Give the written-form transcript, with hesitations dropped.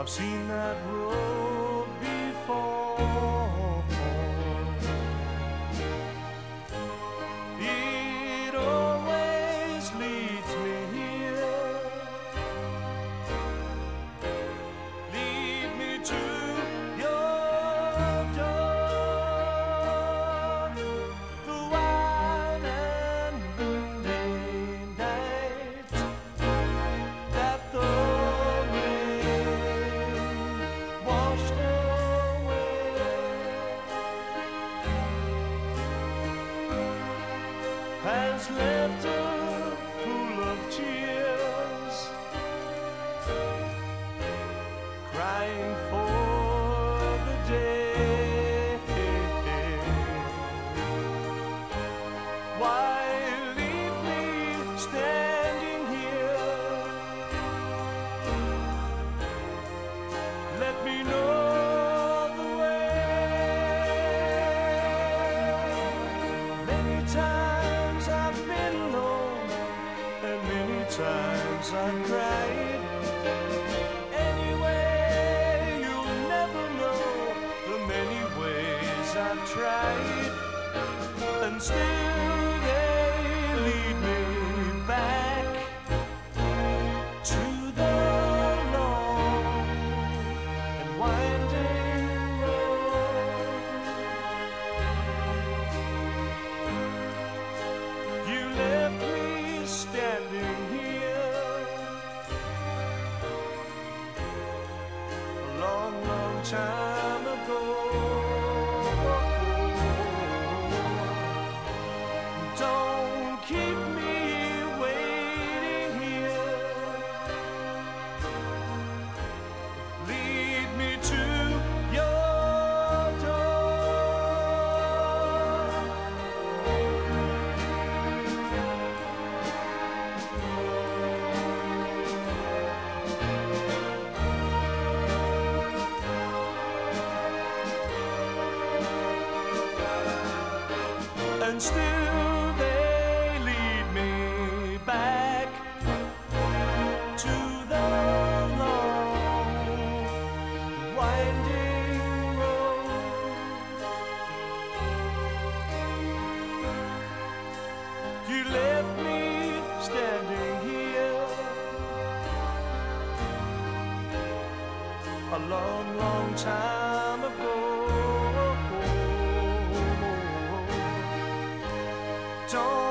I've seen that road before. It always leads me here. Lead me to your door. The wide and windy night that the washed away has left a pool of tears, crying for the day. Why leave me standing here? Let me know the way. Many times I've been alone, and many times I've cried. Anyway, you'll never know the many ways I've tried, and still they lead me back to the long and winding road. You left me standing here a long, long time ago. Don't keep me waiting here. Lead me to your door. And still they lead me back to the long winding road. You left me standing here a long, long time ago. Don't